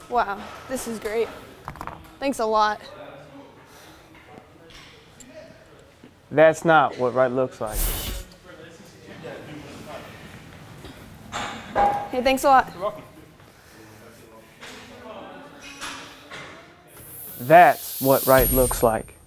Wow, this is great. Thanks a lot. That's not what right looks like. Hey, thanks a lot. You're welcome. That's what right looks like.